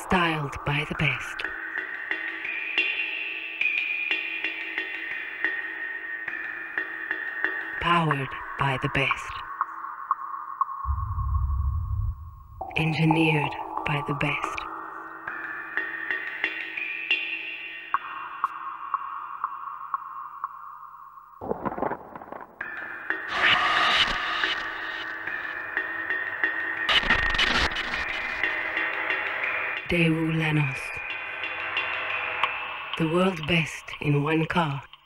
Styled by the best. Powered by the best. Engineered by the best. Daewoo Lanos. The world's best in one car.